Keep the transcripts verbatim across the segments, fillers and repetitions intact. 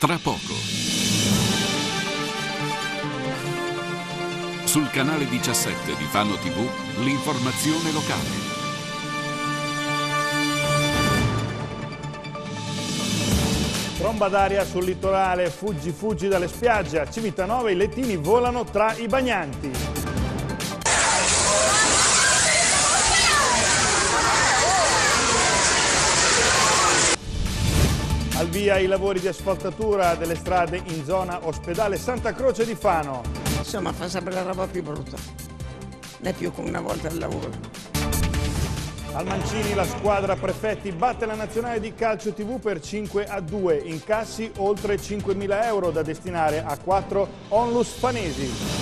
tra poco. Sul canale diciassette di Fano tivù, l'informazione locale. Tromba d'aria sul litorale, fuggi fuggi dalle spiagge, a Civitanova i lettini volano tra i bagnanti. Al via i lavori di asfaltatura delle strade in zona ospedale Santa Croce di Fano. Insomma, fa sempre la roba più brutta, non è più come una volta al lavoro. Al Mancini la squadra prefetti batte la nazionale di calcio tivù per cinque a due, incassi oltre cinquemila euro da destinare a quattro onlus fanesi.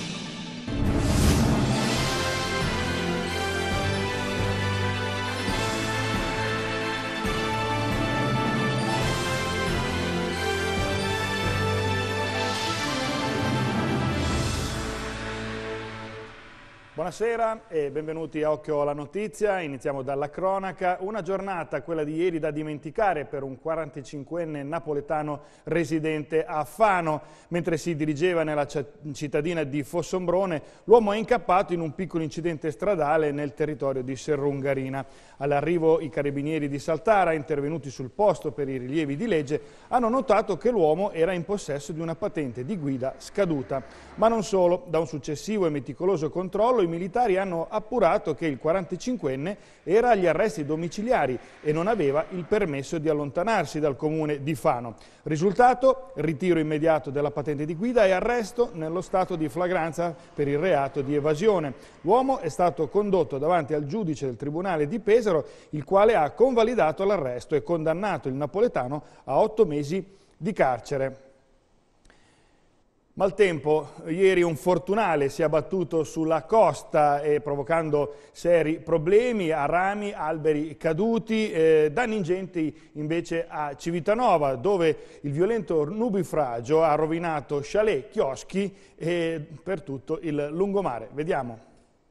Buonasera e benvenuti a Occhio alla Notizia. Iniziamo dalla cronaca. Una giornata, quella di ieri, da dimenticare per un quarantacinquenne napoletano residente a Fano. Mentre si dirigeva nella cittadina di Fossombrone, l'uomo è incappato in un piccolo incidente stradale nel territorio di Serrungarina. All'arrivo i carabinieri di Saltara, intervenuti sul posto per i rilievi di legge, hanno notato che l'uomo era in possesso di una patente di guida scaduta. Ma non solo, da un successivo e meticoloso controllo i militari hanno appurato che il quarantacinquenne era agli arresti domiciliari e non aveva il permesso di allontanarsi dal comune di Fano. Risultato? Ritiro immediato della patente di guida e arresto nello stato di flagranza per il reato di evasione. L'uomo è stato condotto davanti al giudice del Tribunale di Pesaro, il quale ha convalidato l'arresto e condannato il napoletano a otto mesi di carcere. Maltempo, ieri un fortunale si è abbattuto sulla costa e provocando seri problemi a rami, alberi caduti, eh, danni ingenti invece a Civitanova, dove il violento nubifragio ha rovinato chalet, chioschi e per tutto il lungomare. Vediamo.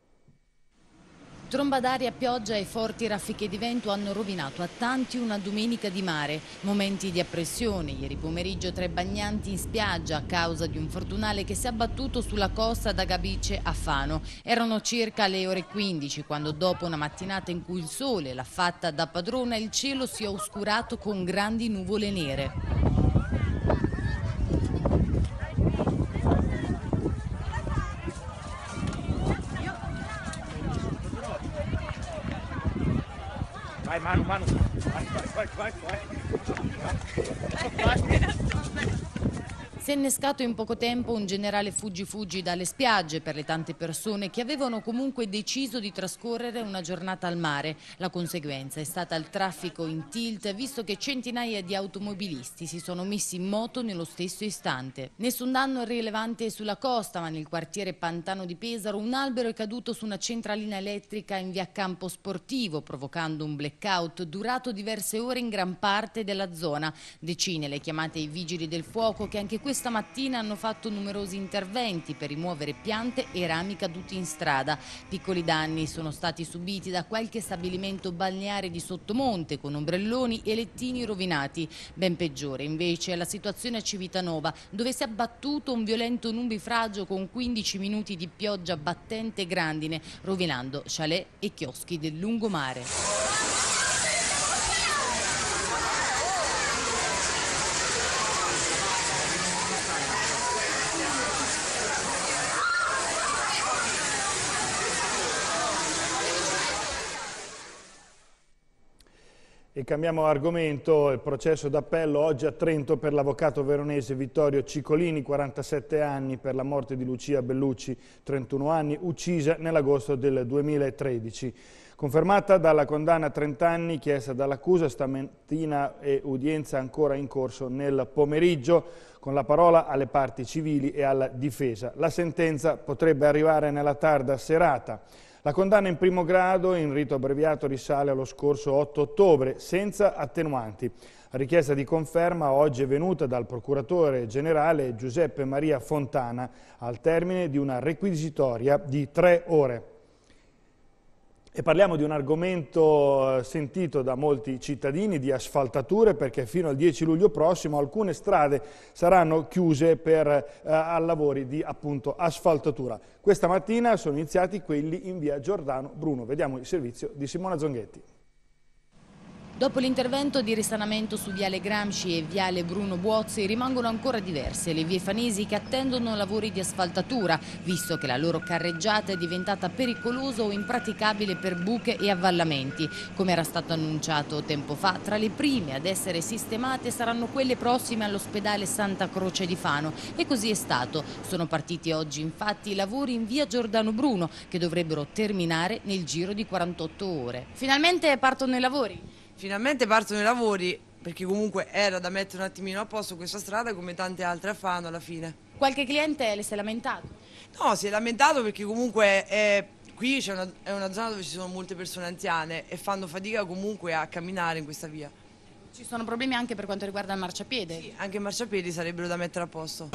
Tromba d'aria, pioggia e forti raffiche di vento hanno rovinato a tanti una domenica di mare. Momenti di appressione. Ieri pomeriggio tre bagnanti in spiaggia a causa di un fortunale che si è abbattuto sulla costa da Gabice a Fano. Erano circa le ore quindici quando, dopo una mattinata in cui il sole l'ha fatta da padrona, il cielo si è oscurato con grandi nuvole nere. Vai Manu, Manu, vai, vai, vai, vai, vai. Si è innescato in poco tempo un generale fuggi-fuggi dalle spiagge per le tante persone che avevano comunque deciso di trascorrere una giornata al mare. La conseguenza è stata il traffico in tilt, visto che centinaia di automobilisti si sono messi in moto nello stesso istante. Nessun danno rilevante sulla costa, ma nel quartiere Pantano di Pesaro un albero è caduto su una centralina elettrica in via Campo Sportivo, provocando un blackout durato diverse ore in gran parte della zona. Decine le chiamate ai vigili del fuoco, che anche questa mattina hanno fatto numerosi interventi per rimuovere piante e rami caduti in strada. Piccoli danni sono stati subiti da qualche stabilimento balneare di sottomonte con ombrelloni e lettini rovinati. Ben peggiore invece è la situazione a Civitanova, dove si è abbattuto un violento nubifragio con quindici minuti di pioggia battente e grandine, rovinando chalet e chioschi del lungomare. E cambiamo argomento, il processo d'appello oggi a Trento per l'avvocato veronese Vittorio Ciccolini, quarantasette anni, per la morte di Lucia Bellucci, trentuno anni, uccisa nell'agosto del duemilatredici. Confermata dalla condanna a trenta anni chiesta dall'accusa, stamattina è udienza ancora in corso nel pomeriggio, con la parola alle parti civili e alla difesa. La sentenza potrebbe arrivare nella tarda serata. La condanna in primo grado in rito abbreviato risale allo scorso otto ottobre, senza attenuanti. La richiesta di conferma oggi è venuta dal procuratore generale Giuseppe Maria Fontana al termine di una requisitoria di tre ore. E parliamo di un argomento sentito da molti cittadini, di asfaltature, perché fino al dieci luglio prossimo alcune strade saranno chiuse per eh, lavori di appunto asfaltatura. Questa mattina sono iniziati quelli in via Giordano Bruno. Vediamo il servizio di Simona Zonghetti. Dopo l'intervento di risanamento su Viale Gramsci e Viale Bruno Buozzi rimangono ancora diverse le vie fanesi che attendono lavori di asfaltatura, visto che la loro carreggiata è diventata pericolosa o impraticabile per buche e avvallamenti. Come era stato annunciato tempo fa, tra le prime ad essere sistemate saranno quelle prossime all'ospedale Santa Croce di Fano, e così è stato. Sono partiti oggi infatti i lavori in via Giordano Bruno, che dovrebbero terminare nel giro di quarantotto ore. Finalmente partono i lavori? Finalmente partono i lavori, perché comunque era da mettere un attimino a posto questa strada, come tante altre a Fano alla fine. Qualche cliente le si è lamentato? No, si è lamentato perché comunque è, qui c'è una, è una zona dove ci sono molte persone anziane e fanno fatica comunque a camminare in questa via. Ci sono problemi anche per quanto riguarda il marciapiede? Sì, anche i marciapiedi sarebbero da mettere a posto.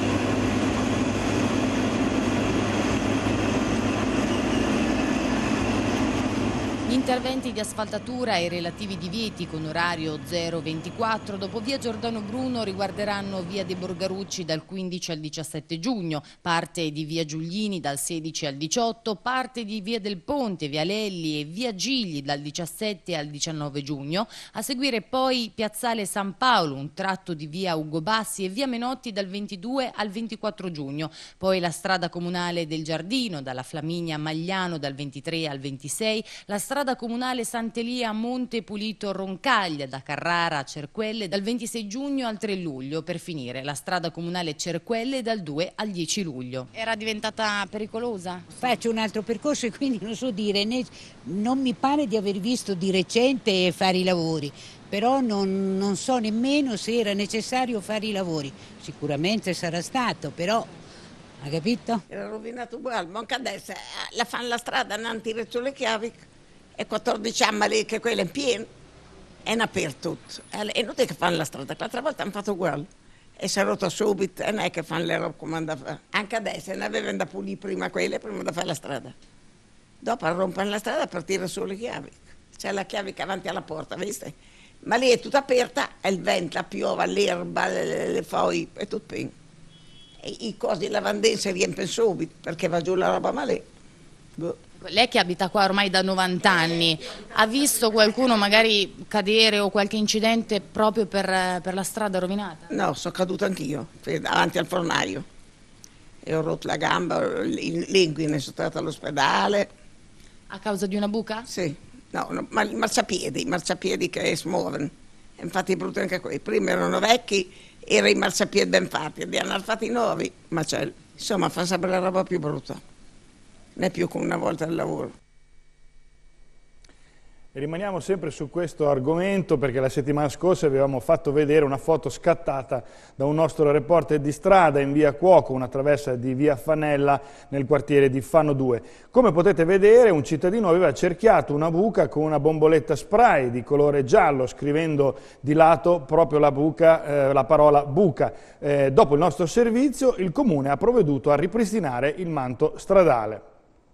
Gli interventi di asfaltatura e i relativi divieti con orario zero ventiquattro dopo via Giordano Bruno riguarderanno via De Borgarucci dal quindici al diciassette giugno, parte di via Giuglini dal sedici al diciotto, parte di via del Ponte, via Lelli e via Gigli dal diciassette al diciannove giugno, a seguire poi piazzale San Paolo, un tratto di via Ugo Bassi e via Menotti dal ventidue al ventiquattro giugno, poi la strada comunale del Giardino dalla Flaminia a Magliano dal ventitré al ventisei, la strada comunale Sant'Elia a Monte Pulito Roncaglia da Carrara a Cerquelle dal ventisei giugno al tre luglio, per finire la strada comunale Cerquelle dal due al dieci luglio. Era diventata pericolosa? Faccio un altro percorso e quindi non so dire, né, non mi pare di aver visto di recente fare i lavori, però non, non so nemmeno se era necessario fare i lavori. Sicuramente sarà stato, però, ha capito? Era rovinato uguale, ma anche adesso la fanno la strada innanzi Reggio Le Chiavi. È quattordici anni lì che quella è in pieno, è in aperto tutto. È inutile che fanno la strada, l'altra volta hanno fatto uguale. E si è rotto subito, e non è che fanno le robe come hanno da fare. Anche adesso ne avevano da pulire prima quelle, prima da fare la strada. Dopo rompono la strada per tirare su le chiavi. C'è la chiave che è avanti alla porta, viste? Ma lì è tutta aperta, è il vento, la piova, l'erba, le, le foglie, è tutto pieno. E i cosi lavandini si riempiono subito, perché va giù la roba male. Boh. Lei che abita qua ormai da novanta anni, ha visto qualcuno magari cadere o qualche incidente proprio per, per la strada rovinata? No, sono caduto anch'io, davanti al fornaio. E ho rotto la gamba, l'inguine, sono stata all'ospedale. A causa di una buca? Sì, no, no, ma i marciapiedi, i marciapiedi che si muovono. Infatti è brutto anche qui. Prima erano vecchi, erano i marciapiedi ben fatti, li hanno fatti nuovi, ma c'è, insomma, fa sempre la roba più brutta. Non è più come una volta al lavoro. E rimaniamo sempre su questo argomento perché la settimana scorsa avevamo fatto vedere una foto scattata da un nostro reporter di strada in via Cuoco, una traversa di via Fanella nel quartiere di Fano due. Come potete vedere, un cittadino aveva cerchiato una buca con una bomboletta spray di colore giallo, scrivendo di lato proprio la, buca, eh, la parola buca. Eh, dopo il nostro servizio, il comune ha provveduto a ripristinare il manto stradale.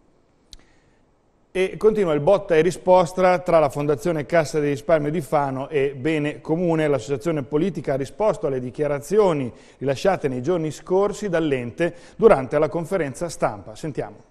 E continua il botta e risposta tra la Fondazione Cassa di Risparmio di Fano e Bene Comune. L'associazione politica ha risposto alle dichiarazioni rilasciate nei giorni scorsi dall'ente durante la conferenza stampa. Sentiamo.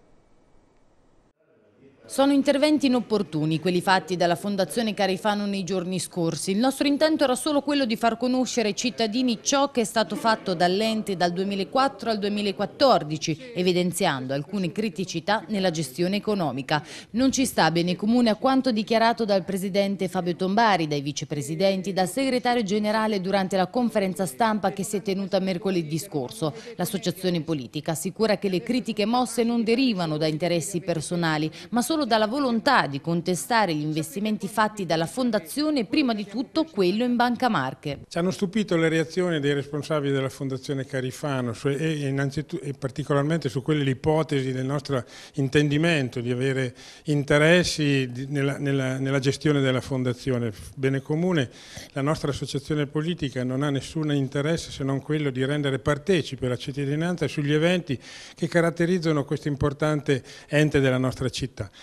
Sono interventi inopportuni quelli fatti dalla Fondazione Carifano nei giorni scorsi. Il nostro intento era solo quello di far conoscere ai cittadini ciò che è stato fatto dall'ente dal duemilaquattro al duemilaquattordici, evidenziando alcune criticità nella gestione economica. Non ci sta Bene Comune a quanto dichiarato dal presidente Fabio Tombari, dai vicepresidenti, dal segretario generale durante la conferenza stampa che si è tenuta mercoledì scorso. L'associazione politica assicura che le critiche mosse non derivano da interessi personali, ma solo dalla volontà di contestare gli investimenti fatti dalla Fondazione e prima di tutto quello in Banca Marche. Ci hanno stupito le reazioni dei responsabili della Fondazione Carifano e, innanzitutto, e particolarmente su quelle l'ipotesi del nostro intendimento di avere interessi nella, nella, nella gestione della Fondazione. Bene Comune, la nostra associazione politica non ha nessun interesse se non quello di rendere partecipe la cittadinanza sugli eventi che caratterizzano questo importante ente della nostra città.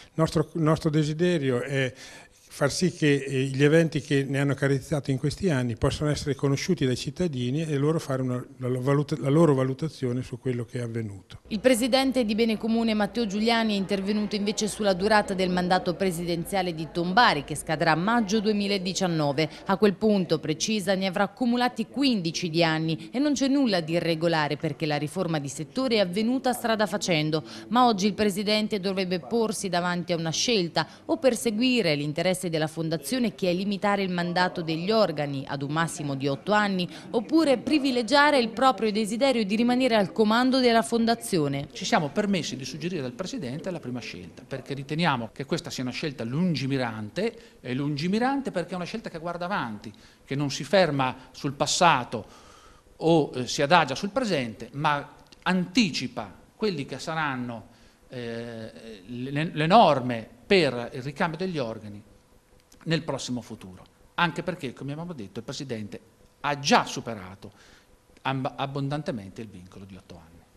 Il nostro, il nostro desiderio è far sì che gli eventi che ne hanno caratterizzato in questi anni possano essere conosciuti dai cittadini e loro fare una, la, valuta, la loro valutazione su quello che è avvenuto. Il presidente di Bene Comune Matteo Giuliani è intervenuto invece sulla durata del mandato presidenziale di Tombari, che scadrà a maggio duemiladiciannove. A quel punto, precisa, ne avrà accumulati quindici di anni e non c'è nulla di irregolare perché la riforma di settore è avvenuta strada facendo. Ma oggi il presidente dovrebbe porsi davanti a una scelta: o perseguire l'interesse della fondazione, che è limitare il mandato degli organi ad un massimo di otto anni, oppure privilegiare il proprio desiderio di rimanere al comando della fondazione. Ci siamo permessi di suggerire al Presidente la prima scelta, perché riteniamo che questa sia una scelta lungimirante, e lungimirante perché è una scelta che guarda avanti, che non si ferma sul passato o eh, si adagia sul presente, ma anticipa quelli che saranno eh, le, le norme per il ricambio degli organi nel prossimo futuro, anche perché, come abbiamo detto, il Presidente ha già superato abbondantemente il vincolo di otto anni.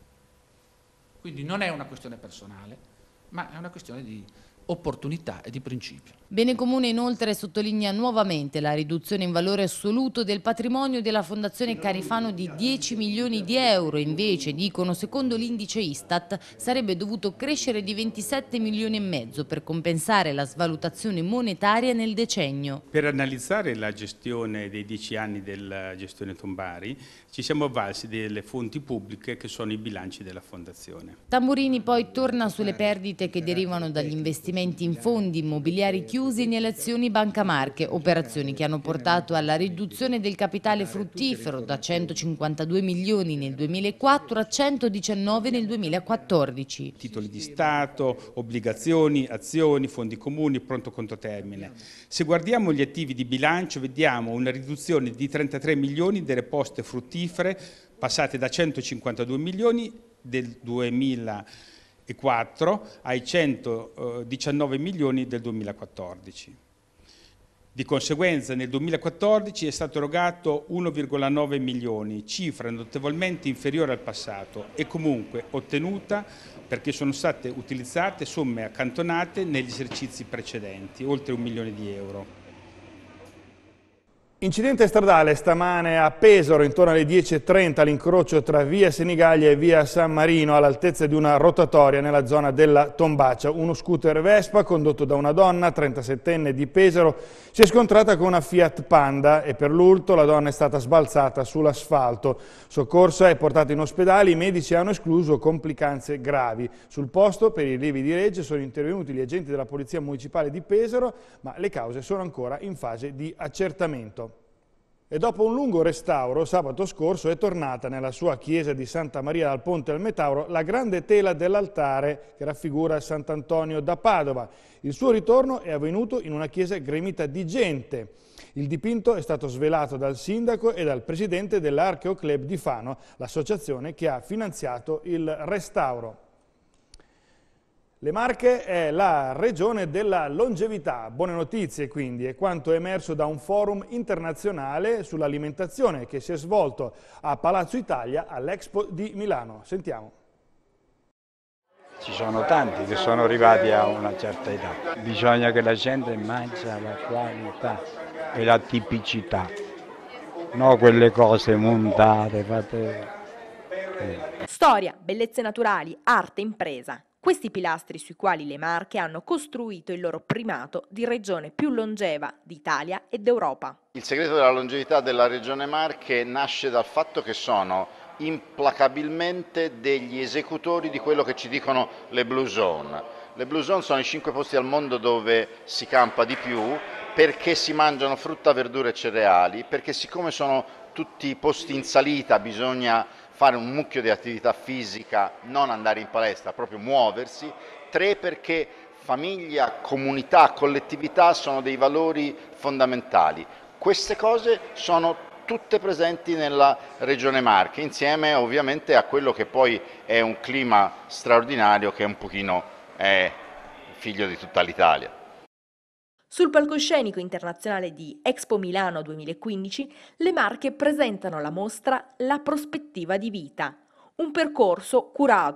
Quindi non è una questione personale, ma è una questione di opportunità e di principio. Bene Comune inoltre sottolinea nuovamente la riduzione in valore assoluto del patrimonio della Fondazione Carifano di dieci milioni di euro, invece, dicono, secondo l'indice Istat, sarebbe dovuto crescere di ventisette milioni e mezzo per compensare la svalutazione monetaria nel decennio. Per analizzare la gestione dei dieci anni della gestione Tombari ci siamo avvalsi delle fonti pubbliche che sono i bilanci della Fondazione. Tamburini poi torna sulle perdite che derivano dagli investimenti in fondi immobiliari chiusi nelle azioni Banca Marche, operazioni che hanno portato alla riduzione del capitale fruttifero da centocinquantadue milioni nel duemilaquattro a centodiciannove nel duemilaquattordici. Titoli di Stato, obbligazioni, azioni, fondi comuni, pronto conto termine. Se guardiamo gli attivi di bilancio vediamo una riduzione di trentatré milioni delle poste fruttifere, passate da centocinquantadue milioni del duemilaquattro ai centodiciannove milioni del duemilaquattordici. Di conseguenza nel duemilaquattordici è stato erogato uno virgola nove milioni, cifra notevolmente inferiore al passato e comunque ottenuta perché sono state utilizzate somme accantonate negli esercizi precedenti, oltre un milione di euro. Incidente stradale stamane a Pesaro intorno alle dieci e trenta all'incrocio tra via Senigallia e via San Marino all'altezza di una rotatoria nella zona della Tombaccia. Uno scooter Vespa condotto da una donna, trentasettenne di Pesaro, si è scontrata con una Fiat Panda e per l'urto la donna è stata sbalzata sull'asfalto. Soccorsa e portata in ospedale, i medici hanno escluso complicanze gravi. Sul posto per i rilievi di legge sono intervenuti gli agenti della Polizia Municipale di Pesaro, ma le cause sono ancora in fase di accertamento. E dopo un lungo restauro, sabato scorso è tornata nella sua chiesa di Santa Maria dal Ponte al Metauro la grande tela dell'altare che raffigura Sant'Antonio da Padova. Il suo ritorno è avvenuto in una chiesa gremita di gente. Il dipinto è stato svelato dal sindaco e dal presidente dell'Archeoclub di Fano, l'associazione che ha finanziato il restauro. Le Marche è la regione della longevità. Buone notizie quindi, è quanto emerso da un forum internazionale sull'alimentazione che si è svolto a Palazzo Italia all'Expo di Milano. Sentiamo. Ci sono tanti che sono arrivati a una certa età. Bisogna che la gente mangi la qualità e la tipicità, non quelle cose montate, fatte... Storia, bellezze naturali, arte, impresa. Questi pilastri sui quali le Marche hanno costruito il loro primato di regione più longeva d'Italia e d'Europa. Il segreto della longevità della regione Marche nasce dal fatto che sono implacabilmente degli esecutori di quello che ci dicono le Blue Zone. Le Blue Zone sono i cinque posti al mondo dove si campa di più perché si mangiano frutta, verdure e cereali, perché siccome sono tutti posti in salita bisogna fare un mucchio di attività fisica, non andare in palestra, proprio muoversi. Tre, perché famiglia, comunità, collettività sono dei valori fondamentali. Queste cose sono tutte presenti nella regione Marche, insieme ovviamente a quello che poi è un clima straordinario che un pochino è figlio di tutta l'Italia. Sul palcoscenico internazionale di Expo Milano duemilaquindici, le Marche presentano la mostra La prospettiva di vita, un percorso curato,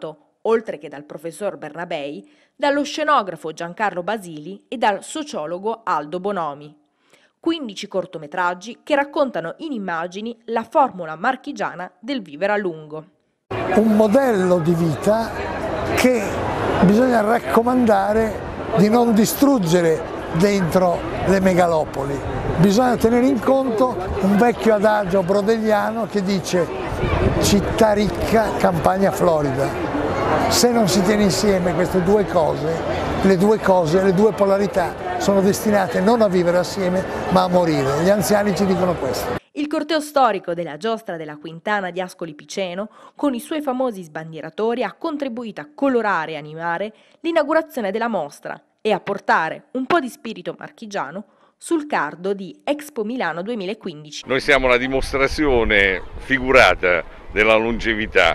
oltre che dal professor Bernabei, dallo scenografo Giancarlo Basili e dal sociologo Aldo Bonomi. quindici cortometraggi che raccontano in immagini la formula marchigiana del vivere a lungo. Un modello di vita che bisogna raccomandare di non distruggere dentro le megalopoli. Bisogna tenere in conto un vecchio adagio brodelliano che dice città ricca, campagna florida. Se non si tiene insieme queste due cose, le due cose, le due polarità sono destinate non a vivere assieme ma a morire. Gli anziani ci dicono questo. Il corteo storico della giostra della Quintana di Ascoli Piceno, con i suoi famosi sbandieratori, ha contribuito a colorare e animare l'inaugurazione della mostra e a portare un po' di spirito marchigiano sul cardo di Expo Milano duemilaquindici. Noi siamo la dimostrazione figurata della longevità.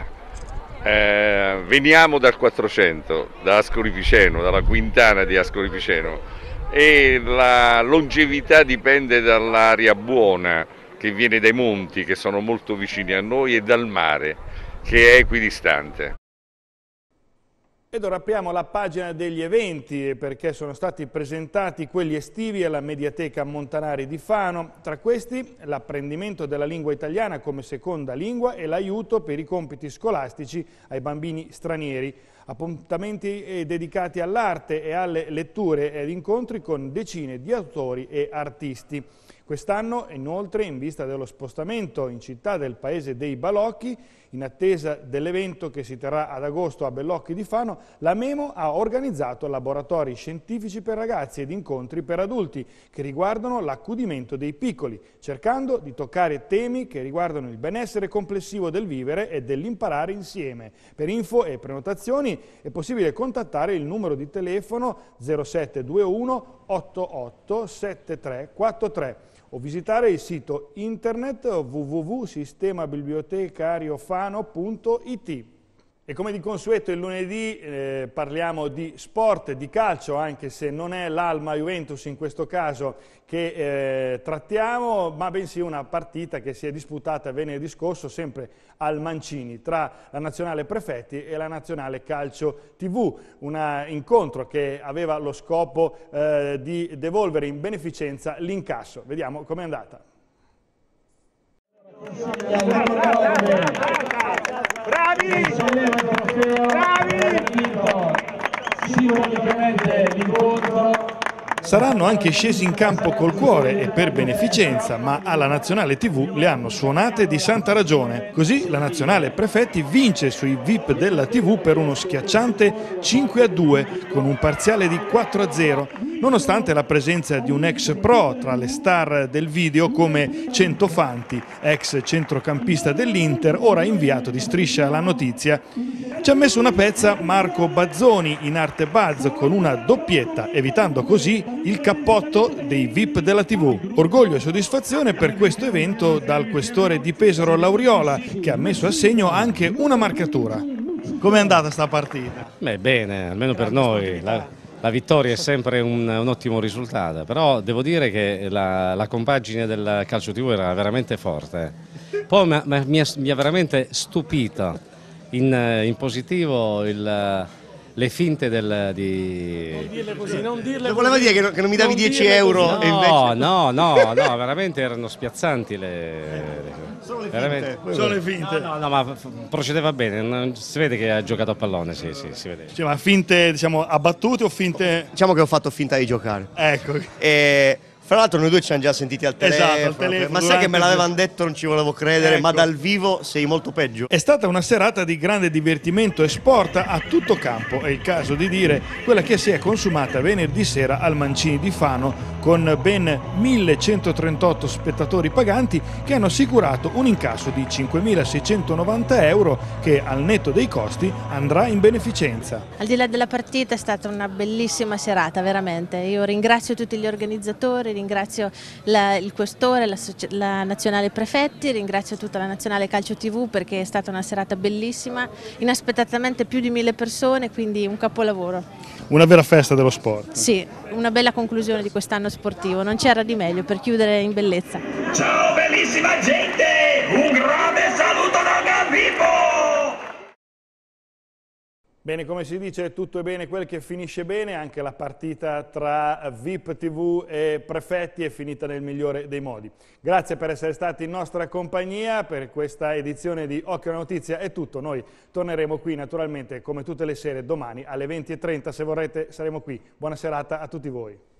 Eh, veniamo dal quattrocento, da Ascoli Piceno, dalla Quintana di Ascoli Piceno, e la longevità dipende dall'aria buona che viene dai monti, che sono molto vicini a noi, e dal mare, che è equidistante. Ed ora apriamo la pagina degli eventi, perché sono stati presentati quelli estivi alla Mediateca Montanari di Fano. Tra questi l'apprendimento della lingua italiana come seconda lingua e l'aiuto per i compiti scolastici ai bambini stranieri. Appuntamenti dedicati all'arte e alle letture ed incontri con decine di autori e artisti. Quest'anno, inoltre, in vista dello spostamento in città del paese dei Balocchi, in attesa dell'evento che si terrà ad agosto a Bellocchi di Fano, la Memo ha organizzato laboratori scientifici per ragazzi ed incontri per adulti che riguardano l'accudimento dei piccoli, cercando di toccare temi che riguardano il benessere complessivo del vivere e dell'imparare insieme. Per info e prenotazioni è possibile contattare il numero di telefono zero sette due uno otto otto sette tre quattro tre o visitare il sito internet w w w punto sistema bibliotecario fano punto i t. E come di consueto il lunedì eh, parliamo di sport, di calcio, anche se non è l'Alma Juventus in questo caso che eh, trattiamo, ma bensì una partita che si è disputata venerdì scorso sempre al Mancini tra la Nazionale Prefetti e la Nazionale Calcio tivù, un incontro che aveva lo scopo eh, di devolvere in beneficenza l'incasso. Vediamo com'è andata. Bravi! Bravi! Simbolicamente l'incontro. Saranno anche scesi in campo col cuore e per beneficenza, ma alla Nazionale tivù le hanno suonate di santa ragione. Così la Nazionale Prefetti vince sui V I P della tivù per uno schiacciante cinque a due con un parziale di quattro a zero, nonostante la presenza di un ex pro tra le star del video come Centofanti, ex centrocampista dell'Inter, ora inviato di Striscia la Notizia. Ci ha messo una pezza Marco Bazzoni in arte Buzz con una doppietta, evitando così il cappotto dei V I P della tivù. Orgoglio e soddisfazione per questo evento dal questore di Pesaro Lauriola, che ha messo a segno anche una marcatura. Com'è andata sta partita? Beh, bene, almeno per noi. La, la vittoria è sempre un, un ottimo risultato, però devo dire che la, la compagine del calcio tivù era veramente forte. Poi mi, mi, mi ha veramente stupito in, in positivo il... le finte del, di... Non dirle così, non dirle voleva così. Dire che non, che non mi davi non dieci euro no, e invece... No, no, no, veramente erano spiazzanti le... Sono le veramente... finte. Sono le finte. No, no, no, ma procedeva bene, non... si vede che ha giocato a pallone, sì, sì, si vede. Cioè, ma finte, diciamo, abbattute o finte... Diciamo che ho fatto finta di giocare. Ecco. E... Fra l'altro noi due ci siamo già sentiti al telefono, esatto, al telefono ma sai che me l'avevano detto, non ci volevo credere, ecco. Ma dal vivo sei molto peggio. È stata una serata di grande divertimento e sport a tutto campo, è il caso di dire quella che si è consumata venerdì sera al Mancini di Fano con ben millecentotrentotto spettatori paganti che hanno assicurato un incasso di cinquemilaseicentonovanta euro che al netto dei costi andrà in beneficenza. Al di là della partita è stata una bellissima serata, veramente. Io ringrazio tutti gli organizzatori, ringrazio la, il questore, la, la Nazionale Prefetti, ringrazio tutta la Nazionale Calcio tivù perché è stata una serata bellissima, inaspettatamente più di mille persone, quindi un capolavoro. Una vera festa dello sport. Sì, una bella conclusione di quest'anno sportivo, non c'era di meglio per chiudere in bellezza. Ciao bellissima gente, un grande saluto da Gabibbo! Bene, come si dice, tutto è bene quel che finisce bene, anche la partita tra V I P tivù e Prefetti è finita nel migliore dei modi. Grazie per essere stati in nostra compagnia per questa edizione di Occhio alla Notizia, è tutto. Noi torneremo qui naturalmente come tutte le sere domani alle venti e trenta, se vorrete saremo qui. Buona serata a tutti voi.